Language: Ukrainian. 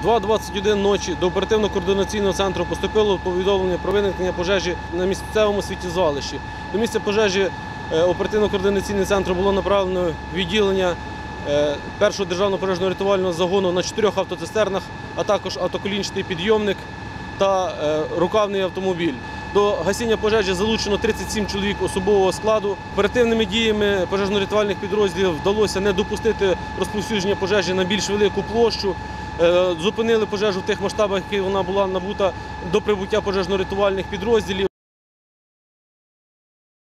2:21 ночі до оперативно-координаційного центру поступило повідомлення про виникнення пожежі на місцевому сміттєзвалищі. До місця пожежі оперативно-координаційним центром було направлено відділення першого державного пожежно-рятувального загону на 4 автоцистернах, а також автоколінчатий підйомник та рукавний автомобіль. До гасіння пожежі залучено 37 чоловік особового складу. Оперативними діями пожежно-рятувальних підрозділів вдалося не допустити розповсюдження пожежі на більш велику площу. Зупинили пожежу в тих масштабах, які вона була набута до прибуття пожежно-рятувальних підрозділів.